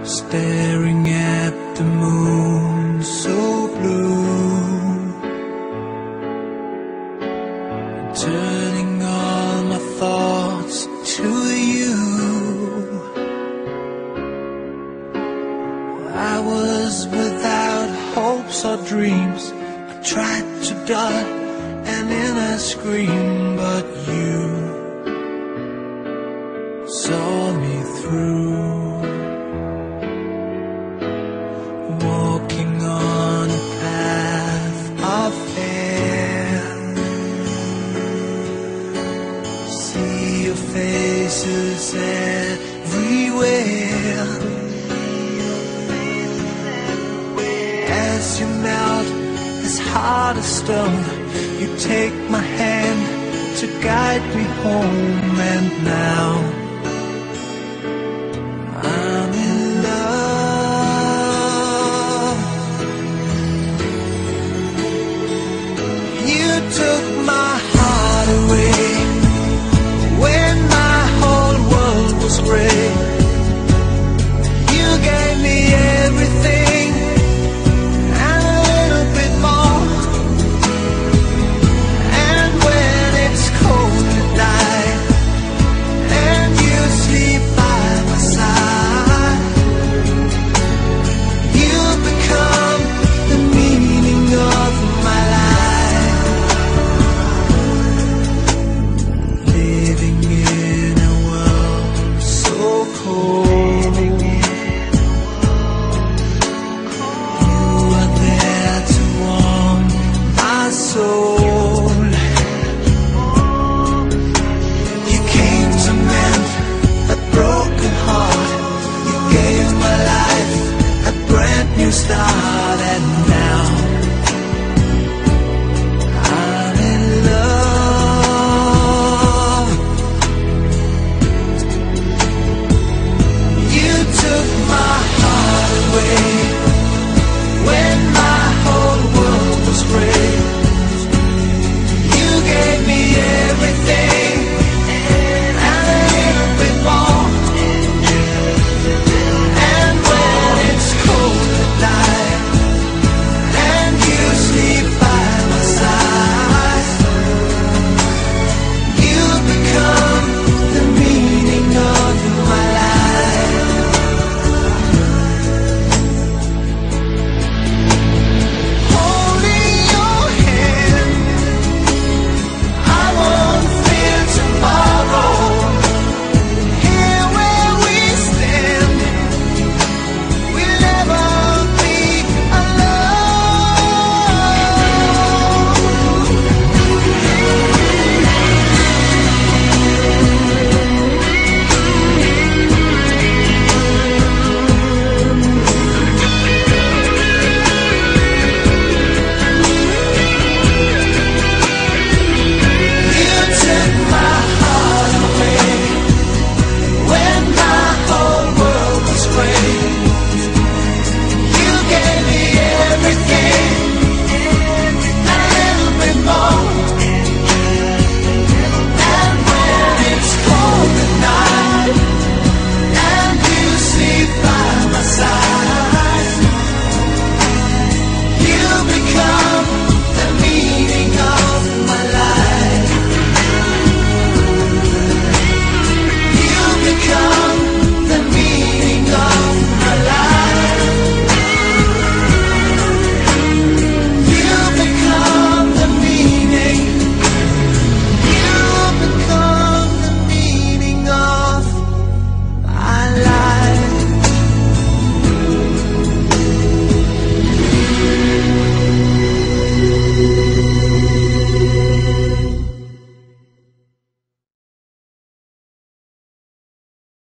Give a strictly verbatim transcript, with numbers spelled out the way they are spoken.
staring at the moon so blue, turning all my thoughts to you. I was without hopes or dreams. I tried to dot an inner scream, but you saw me through. Walking on a path of air, see your faces everywhere. As you melt as hard as stone, you take my hand to guide me home.